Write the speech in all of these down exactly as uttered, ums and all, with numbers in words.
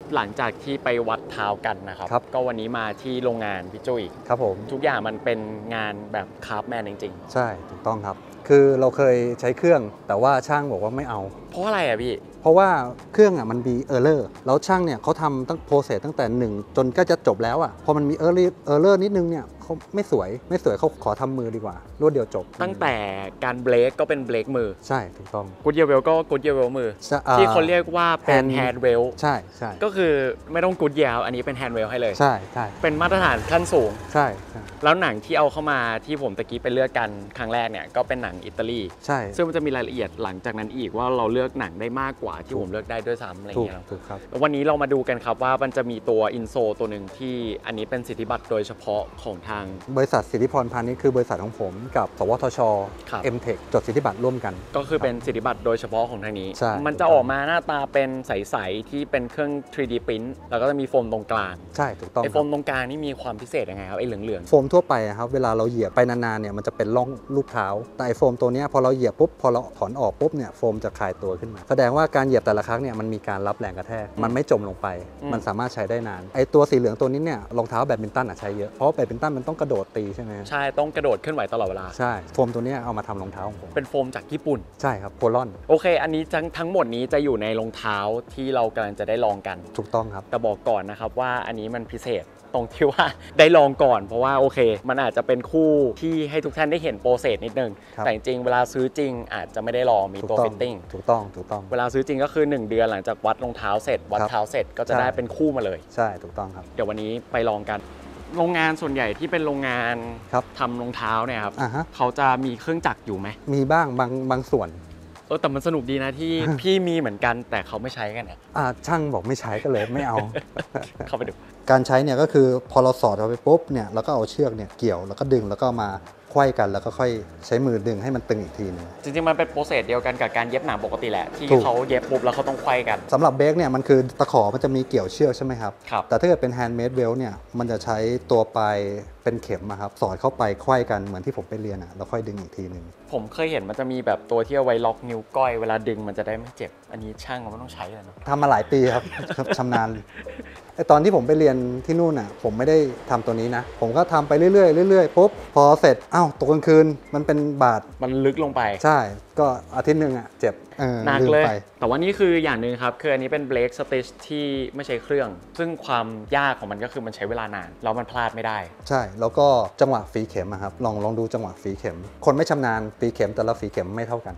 หลังจากที่ไปวัดเท้ากันนะครับครับก็วันนี้มาที่โรงงานพี่จุ้ยครับผมทุกอย่างมันเป็นงานแบบคราฟแมนจริงๆใช่ถูกต้องครับคือเราเคยใช้เครื่องแต่ว่าช่างบอกว่าไม่เอาเพราะอะไรอะพี่เพราะว่าเครื่องอ่ะมันมีเออร์เลอร์แล้วช่างเนี่ยเขาทำตั้งโปรเซสตั้งแต่หนึ่งจนก็จะจบแล้วอ่ะพอมันมีเออร์เออร์เลอร์นิดนึงเนี่ยเขาไม่สวยไม่สวยเขาขอทำมือดีกว่ารวดเดียวจบตั้งแต่การเบรกก็เป็นเบรกมือใช่ถูกต้องกูดเยเวลก็กูดเยเวลมือที่เขาเรียกว่าเป็นแฮนด์เวลใช่ใช่ก็คือไม่ต้องกูดเยลอันนี้เป็นแฮนด์เวลให้เลยใช่ใช่เป็นมาตรฐานขั้นสูงใช่ใช่แล้วหนังที่เอาเข้ามาที่ผมตะกี้ไปเลือกกันครั้งแรกเนี่ยก็เป็นหนังอิตาลีใช่ซึ่งมันจะมีรายละเอียดหลังจากนั้นอีกว่าเราเลือกหนังได้มากกว่าที่ผมเลือกได้ด้วยซ้ำอะไรเงี้ยถูกครับวันนี้เรามาดูกันครับว่ามันจะมีตัวอินโซตัวหนึ่งที่อันนี้เป็นสิทธิบัตรโดยเฉพาะของทางบริษัทสิทธิพรพาณิชย์คือบริษัทของผมกับสวทช เอ็ม เทค จดสิทธิบัตรร่วมกันก็คือเป็นสิทธิบัตรโดยเฉพาะของทางนี้ใช่มันจะออกมาหน้าตาเป็นใสๆที่เป็นเครื่อง ทรี ดี print แล้วก็จะมีโฟมตรงกลางใช่ถูกต้องไอโฟมตรงกลางนี่มีความพิเศษยังไงครับไอเหลืองๆโฟมทั่วไปครับเวลาเราเหยียบไปนานๆเนี่ยมันจะเป็นร่องรูปเท้าแต่ไอโฟมตัวนี้พอเราเหยียบปุ๊บพอเราถอนออกปุ๊บเนี่ยโฟมจะคลายตัวขึ้นมาแสดงว่าการเหยียบแต่ละครั้งเนี่ยมันมีการรับแรงกระแทกมันไม่จมลงไปมันสามารถใช้ได้นานไอตัวสีเหลืองตัวนี้เนี่ยรองเท้าแบดมินตันใช้เยอะเพราะแบดมินตันมันต้องกระโดดตีใช่ไหมใช่ต้องกระโดดเคลื่อนไหวตลอดเวลาใช่โฟมตัวนี้เอามาทำรองเท้าของผมเป็นโฟมจากญี่ปุ่นใช่ครับโพลอนโอเคอันนี้ทั้งทั้งหมดนี้จะอยู่ในรองเท้าที่เรากำลังจะได้ลองกันถูกต้องครับแต่บอกก่อนนะครับว่าอันนี้มันพิเศษตรงที่ว่าได้ลองก่อนเพราะว่าโอเคมันอาจจะเป็นคู่ที่ให้ทุกท่านได้เห็นโปรเซสนิดนึงแต่จริงเวลาซื้อจริงอาจจะไม่ได้ลองมีตัวฟิตติ้งถูกต้องถูกต้องเวลาซื้อจริงก็คือหนึ่งเดือนหลังจากวัดรองเท้าเสร็จวัดเท้าเสร็จก็จะได้เป็นคู่มาเลยใช่ถูกต้องครับเดี๋ยววันนี้ไปลองกันโรงงานส่วนใหญ่ที่เป็นโรงงานทำรองเท้าเนี่ยครับเขาจะมีเครื่องจักรอยู่ไหมมีบ้างบางบางส่วนเออแต่มันสนุกดีนะที่ พี่มีเหมือนกันแต่เขาไม่ใช้กันอ่ะช่างบอกไม่ใช้ก็เลยไม่เอาเข้าไปดูการใช้เนี่ยก็คือพอเราสอดเอาไปปุ๊บเนี่ยแล้วก็เอาเชือกเนี่ยเกี่ยวแล้วก็ดึงแล้วก็มาไขว้กันแล้วก็ค่อยใช้มือดึงให้มันตึงอีกทีนึงจริงๆมันเป็นโปรเซสเดียวกันกับการเย็บหนังปกติแหละที่เขาเย็บปุ๊บแล้วเขาต้องไขว้กันสำหรับเบรกเนี่ยมันคือตะขอมันจะมีเกี่ยวเชือกใช่ไหมครับครับแต่ถ้าเกิดเป็นแฮนด์เมดเวลเนี่ยมันจะใช้ตัวปลายเป็นเข็มครับสอดเข้าไปไขว้กันเหมือนที่ผมไปเรียนอ่ะแล้วค่อยดึงอีกทีนึงผมเคยเห็นมันจะมีแบบตัวที่เอาไว้ล็อกนิ้วก้อยเวลาดึงมันจะได้ไม่เจ็บอันนี้ช่างมันต้องใช้เลยเนาะทำมาหลายปีครับ ชำนาญไอตอนที่ผมไปเรียนที่นู่นอ่ะผมไม่ได้ทำตัวนี้นะผมก็ทำไปเรื่อยๆเรื่อยๆปุ๊บพอเสร็จอ้าวตกกลางคืนมันเป็นบาดมันลึกลงไปใช่ก็อาทิตย์หนึ่งอ่ะเจ็บหนักเลยแต่ว่านี่คืออย่างหนึ่งครับคืออันนี้เป็นเบรกสติชที่ไม่ใช้เครื่องซึ่งความยากของมันก็คือมันใช้เวลานานแล้วมันพลาดไม่ได้ใช่แล้วก็จังหวะฝีเข็มครับลองลองดูจังหวะฝีเข็มคนไม่ชำนาญฝีเข็มแต่ละฝีเข็มไม่เท่ากัน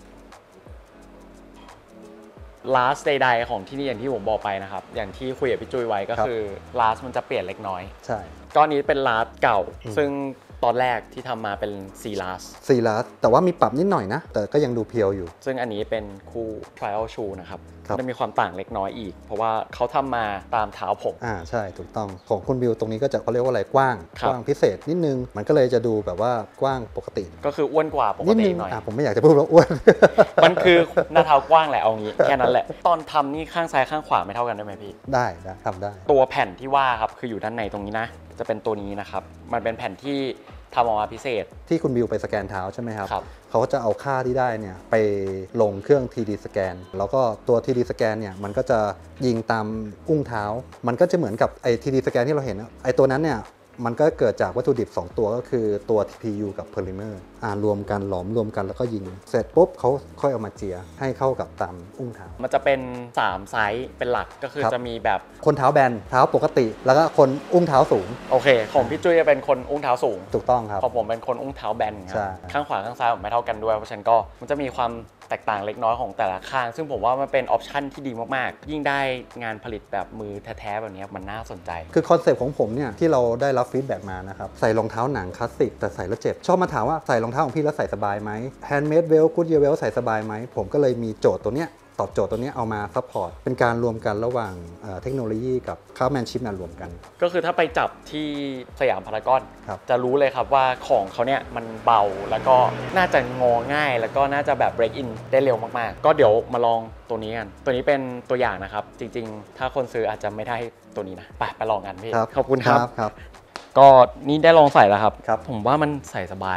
last ใดๆของที่นี่อย่างที่ผมบอกไปนะครับอย่างที่คุยกับพี่จุ้ยไว้ก็คือ last มันจะเปลี่ยนเล็กน้อยใช่ก้อนนี้เป็น last เก่าซึ่งตอนแรกที่ทำมาเป็น4 last สี่ last แต่ว่ามีปรับนิดหน่อยนะแต่ก็ยังดูเพียวอยู่ซึ่งอันนี้เป็นคู่ trial shoe นะครับจะมีความต่างเล็กน้อยอีกเพราะว่าเขาทำมาตามเท้าผมอ่าใช่ถูกต้องของคุณบิวตรงนี้ก็จะเขาเรียกว่าอะไรกว้างกว้างพิเศษนิดนึงมันก็เลยจะดูแบบว่ากว้างปกติก็คืออ้วนกว่าปกติหน่อยอ่าผมไม่อยากจะพูดว่าอ้วนมันคือหน้าเท้ากว้างแหละเอางี้แค่นั้นแหละตอนทำนี่ข้างซ้ายข้างขวาไม่เท่ากันได้ไหมพี่ได้ได้ทำได้ตัวแผ่นที่ว่าครับคืออยู่ด้านในตรงนี้นะจะเป็นตัวนี้นะครับมันเป็นแผ่นที่ทำออกมาพิเศษที่คุณบิวไปสแกนเท้าใช่ไหมครับครับเขาก็จะเอาค่าที่ได้เนี่ยไปลงเครื่อง ที ดี สแกนแล้วก็ตัว ที ดี สแกนเนี่ยมันก็จะยิงตามอุ้งเท้ามันก็จะเหมือนกับไอ้ ที ดี สแกนที่เราเห็นไอ้ตัวนั้นเนี่ยมันก็เกิดจากวัตถุดิบสองตัวก็คือตัว พี ยู กับ Polymer อ่ารวมกันหลอมรวมกันแล้วก็ยิงเสร็จปุ๊บเขาค่อยเอามาเจียให้เข้ากับตามอุ้งเท้ามันจะเป็นสามไซส์เป็นหลักก็คือจะมีแบบคนเท้าแบนเท้าปกติแล้วก็คนอุ้งเท้าสูงโอเคของพี่จุ้ยจะเป็นคนอุ้งเท้าสูงถูกต้องครับของผมเป็นคนอุ้งเท้าแบนครับข้างขวาข้างซ้ายผมไม่เท่ากันด้วยเพราะฉะนั้นก็มันจะมีความแตกต่างเล็กน้อยของแต่ละข้างซึ่งผมว่ามันเป็นออปชันที่ดีมากๆยิ่งได้งานผลิตแบบมือแท้ๆแบบนี้มันน่าสนใจคือคอนเซปต์ของผมเนี่ยที่เราได้รับฟีดแบ็กมานะครับใส่รองเท้าหนังคลาสสิกแต่ใส่แล้วเจ็บชอบมาถามว่าใส่รองเท้าของพี่แล้วใส่สบายไหมแฮนด์เมดเวลกู๊ดเยเวลใส่สบายไหมผมก็เลยมีโจทย์ตัวเนี้ยตอบโจทย์ตัวนี้เอามาซัพพอร์ตเป็นการรวมกันระหว่างเทคโนโลยีกับคราฟแมนชิพมารวมกันก็คือถ้าไปจับที่สยามพารากอนจะรู้เลยครับว่าของเขาเนี่ยมันเบาแล้วก็น่าจะงอง่ายแล้วก็น่าจะแบบ break in ได้เร็วมากๆก็เดี๋ยวมาลองตัวนี้กันตัวนี้เป็นตัวอย่างนะครับจริงๆถ้าคนซื้ออาจจะไม่ได้ตัวนี้นะไปไปลองกันพี่ขอบคุณครับก็นี่ได้ลองใส่แล้วครับผมว่ามันใส่สบาย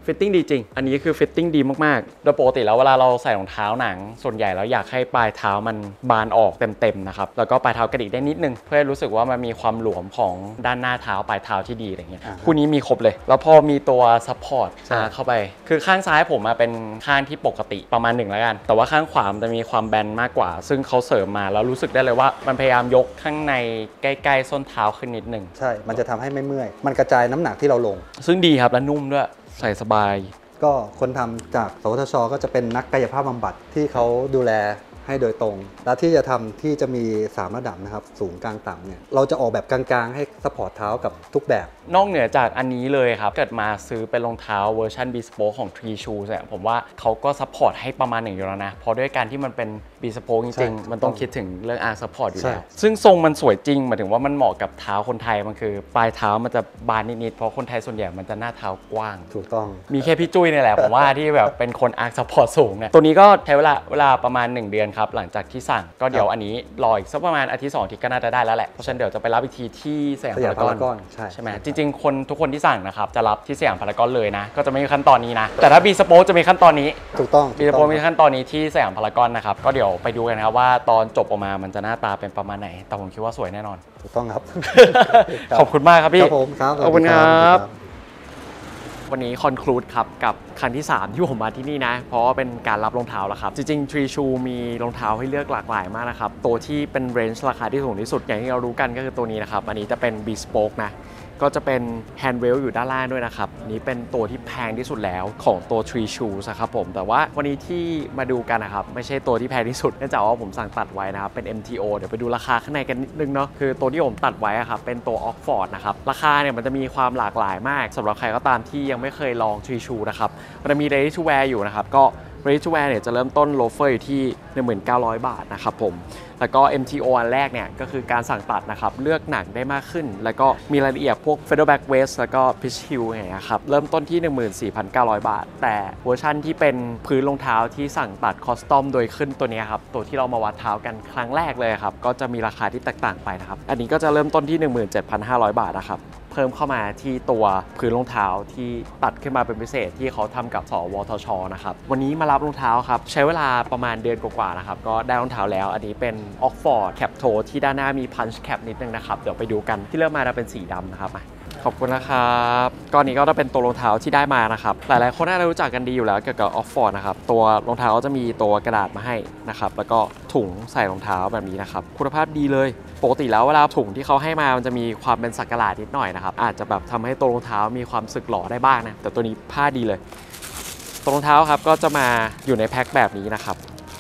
ฟิตติ้งดีจริงอันนี้คือฟิตติ้งดีมากๆโดยปกติแล้วเวลาเราใส่รองเท้าหนังส่วนใหญ่แล้วอยากให้ปลายเท้ามันบานออกเต็มๆนะครับแล้วก็ปลายเท้ากระดิกได้นิดนึงเพื่อให้รู้สึกว่ามันมีความหลวมของด้านหน้าเท้าปลายเท้าที่ดีอะไรเงี้ยคู่นี้มีครบเลยแล้วพอมีตัวซัพพอร์ตเข้าไปคือข้างซ้ายผมมาเป็นข้างที่ปกติประมาณหนึ่งแล้วกันแต่ว่าข้างขวามันจะมีความแบนมากกว่าซึ่งเขาเสริมมาแล้วรู้สึกได้เลยว่ามันพยายามยกข้างในใกล้ๆส้นเท้าขึ้นนิดนึงใช่มันจะทำให้ไม่เมื่อยมันกระจายน้ำหนักที่เราลงซึ่งดีครับและนุ่มด้วยใส่สบายก็คนทำจากสวทช.ก็จะเป็นนักกายภาพบำบัดที่เขาดูแลให้โดยตรงและที่จะทำที่จะมีสามระดับนะครับสูงกลางต่ำเนี่ยเราจะออกแบบกลางๆให้ซัพพอร์ตเท้ากับทุกแบบนอกเหนือจากอันนี้เลยครับเกิดมาซื้อเป็นรองเท้าเวอร์ชัน Bespoke ของ Tree Shoes เนี่ยผมว่าเขาก็ซัพพอร์ตให้ประมาณหนึ่งอยู่แล้วนะเพราะด้วยการที่มันเป็น Bespoke จริงๆมันต้องคิดถึงเรื่อง Arch Support อยู่แล้วซึ่งทรงมันสวยจริงหมายถึงว่ามันเหมาะกับเท้าคนไทยมันคือปลายเท้ามันจะบานนิดๆเพราะคนไทยส่วนใหญ่มันจะหน้าเท้ากว้างถูกต้องมีแค่พี่จุ้ยนี่แหละผมว่าที่แบบเป็นคน Arch Support สูงเนี่ยตัวนี้ก็ใช้เวลาเวลาประมาณหนึ่งเดือนครับหลังจากที่สั่งก็เดี๋ยวอันนี้รออีกสักประมาณอาทิตย์สองอาทิตย์ก็น่าจะได้แล้วแหละเพราะฉะนั้นเดี๋ยวจะไปรับอีกทีที่สยามพารากอนใช่ใช่ไหมจริงๆคนทุกคนที่สั่งนะครับจะรับที่สยามพารากอนเลยนะก็จะไม่มีขั้นตอนนี้นะแต่ถ้า Bespoke จะมีขั้นตอนนี้ถูกต้อง Bespoke มีขั้นตอนนี้ที่สยามพารากอนนะครับก็เดี๋ยวไปดูกันนะครับว่าตอนจบออกมามันจะหน้าตาเป็นประมาณไหนแต่ผมคิดว่าสวยแน่นอนถูกต้องครับขอบคุณมากครับพี่ครับผมครับขอบคุณครับวันนี้คอนคลูดครับกับครั้งที่สามที่ผมมาที่นี่นะเพราะว่าเป็นการรับรองเท้าแล้วครับจริงๆ Tree Shoe มีรองเท้าให้เลือกหลากหลายมากนะครับตัวที่เป็นเรนจ์ราคาที่สูงที่สุดอย่างที่เรารู้กันก็คือตัวนี้นะครับอันนี้จะเป็น Bespoke นะก็จะเป็นแฮนด์เวลอยู่ด้านล่างด้วยนะครับนี้เป็นตัวที่แพงที่สุดแล้วของตัว Tree Shoes ครับผมแต่ว่าวันนี้ที่มาดูกันนะครับไม่ใช่ตัวที่แพงที่สุดเนื่องจากว่าผมสั่งตัดไว้นะครับเป็น เอ็ม ที โอ เดี๋ยวไปดูราคาข้างในกันนิดนึงเนาะคือตัวที่ผมตัดไว้ครับเป็นตัว Oxford นะครับราคาเนี่ยมันจะมีความหลากหลายมากสำหรับใครก็ตามที่ยังไม่เคยลอง Tree Shoe นะครับมันจะมี ready to wear อยู่นะครับก็ ready to wear เนี่ยจะเริ่มต้นโลเฟอร์อยู่ที่ หนึ่งพันเก้าร้อย บาทนะครับผมแล้วก็ เอ็ม ที โอ อันแรกเนี่ยก็คือการสั่งตัดนะครับเลือกหนังได้มากขึ้นแล้วก็มีรายละเอียดพวก Feather Back Waist แล้วก็ Pitch Heel อย่างเงี้ยครับเริ่มต้นที่ หนึ่งหมื่นสี่พันเก้าร้อย บาทแต่เวอร์ชันที่เป็นพื้นรองเท้าที่สั่งตัดคอสตอมโดยขึ้นตัวนี้ครับตัวที่เรามาวัดเท้ากันครั้งแรกเลยครับก็จะมีราคาที่แตกต่างไปนะครับอันนี้ก็จะเริ่มต้นที่ หนึ่งหมื่นเจ็ดพันห้าร้อย บาทนะครับเพิ่มเข้ามาที่ตัวพื้นรองเท้าที่ตัดขึ้นมาเป็นพิเศษที่เขาทำกับสวทช.นะครับวันนี้มารับรองเท้าครับใช้เวลาประมาณเดือนกว่าๆนะครับก็ได้รองเท้าแล้วอันนี้เป็น Oxford Cap Toe ที่ด้านหน้ามี Punch Cap นิดนึงนะครับเดี๋ยวไปดูกันที่เริ่มมาจะเป็นสีดำนะครับขอบคุณนะครับก้อนนี้ก็จะเป็นตัวรองเท้าที่ได้มานะครับหลายๆคนน่าจะรู้จักกันดีอยู่แล้วเกี่ยวกับ Oxford นะครับตัวรองเท้าก็จะมีตัวกระดาษมาให้นะครับแล้วก็ถุงใส่รองเท้าแบบนี้นะครับคุณภาพดีเลยปกติแล้วเวลาถุงที่เขาให้มามันจะมีความเป็นสักหลาดนิดหน่อยนะครับอาจจะแบบทำให้ตัวรองเท้ามีความสึกหรอได้บ้างนะแต่ตัวนี้ผ้าดีเลยตัวรองเท้าครับก็จะมาอยู่ในแพ็คแบบนี้นะครับ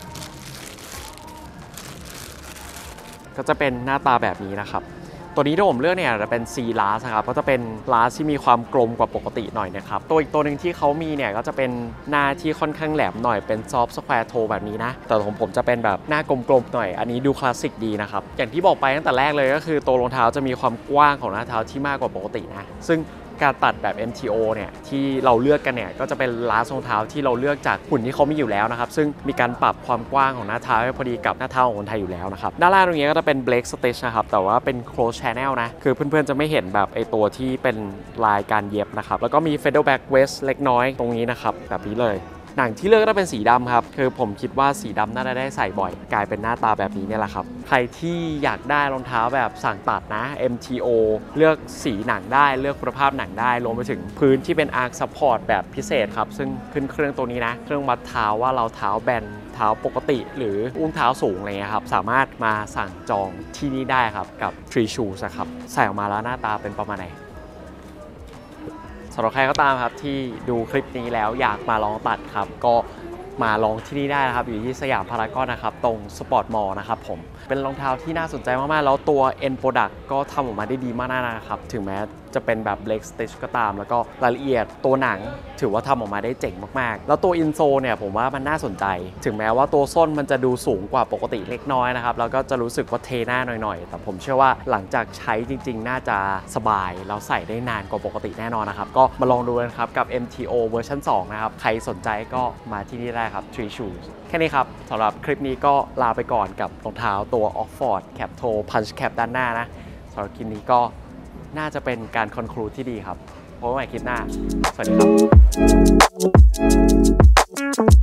ก็จะเป็นหน้าตาแบบนี้นะครับตัวนี้ที่ผมเลือกเนี่ยจะเป็น C Lars ครับก็จะเป็น Lars ที่มีความกลมกว่าปกติหน่อยนะครับตัวอีกตัวหนึ่งที่เขามีเนี่ยก็จะเป็นหน้าที่ค่อนข้างแหลมหน่อยเป็น Soft Square Toe แบบนี้นะแต่ของผมจะเป็นแบบหน้ากลมๆหน่อยอันนี้ดูคลาสสิกดีนะครับอย่างที่บอกไปตั้งแต่แรกเลยก็คือตัวรองเท้าจะมีความกว้างของหน้าเท้าที่มากกว่าปกตินะซึ่งการตัดแบบ เอ็ม ที โอ เนี่ยที่เราเลือกกันเนี่ยก็จะเป็นลาสรองเท้าที่เราเลือกจากหุ่นที่เขามีอยู่แล้วนะครับซึ่งมีการปรับความกว้างของหน้าเท้าให้พอดีกับหน้าเท้าของคนไทยอยู่แล้วนะครับด้านล่างตรงนี้ก็จะเป็น Blake Stitch นะครับแต่ว่าเป็น close channel นะคือเพื่อนๆจะไม่เห็นแบบไอตัวที่เป็นลายการเย็บนะครับแล้วก็มี Feather Back Waist เล็กน้อยตรงนี้นะครับแบบนี้เลยหนังที่เลือกก็เป็นสีดำครับคือผมคิดว่าสีดำน่าจะได้ใส่บ่อยกลายเป็นหน้าตาแบบนี้เนี่ยแหละครับใครที่อยากได้รองเท้าแบบสั่งตัดนะ เอ็ม ที โอ เลือกสีหนังได้เลือกคุณภาพหนังได้รวมไปถึงพื้นที่เป็น Arch Support แบบพิเศษครับซึ่งขึ้นเครื่องตัวนี้นะเครื่องวัดเท้าว่าเราเท้าแบนเท้าปกติหรืออุ้งเท้าสูงอะไรเงี้ยครับสามารถมาสั่งจองที่นี่ได้ครับกับ Tree Shoes ครับใส่ออกมาแล้วหน้าตาเป็นประมาณไหนสำหรับใครก็ตามครับที่ดูคลิปนี้แล้วอยากมาลองตัดครับก็มาลองที่นี่ได้นะครับอยู่ที่สยามพารากอนนะครับตรงสปอร์ตมอลล์นะครับผมเป็นรองเท้าที่น่าสนใจมากๆแล้วตัว End Product ก็ทำออกมาได้ดีมากนะครับถึงแม้จะเป็นแบบ Blake Stitch ก็ตามแล้วก็รายละเอียดตัวหนังถือว่าทำออกมาได้เจ๋งมากๆแล้วตัวอินโซเนี่ยผมว่ามันน่าสนใจถึงแม้ว่าตัวส้นมันจะดูสูงกว่าปกติเล็กน้อยนะครับแล้วก็จะรู้สึกว่าเทหน้าหน่อยๆแต่ผมเชื่อว่าหลังจากใช้จริงๆน่าจะสบายแล้วใส่ได้นานกว่าปกติแน่นอนนะครับก็มาลองดูกันครับกับ เอ็ม ที โอ เวอร์ชันสองนะครับใครสนใจก็มาที่นี่ได้ครับ Tree Shoes แค่นี้ครับสำหรับคลิปนี้ก็ลาไปก่อนกับรองเท้าตัว Oxford Cap Toe Punch Cap ด้านหน้านะสำหรับคลิปนี้ก็น่าจะเป็นการคอนคลูดที่ดีครับพบกันใหม่คลิปหน้าสวัสดีครับ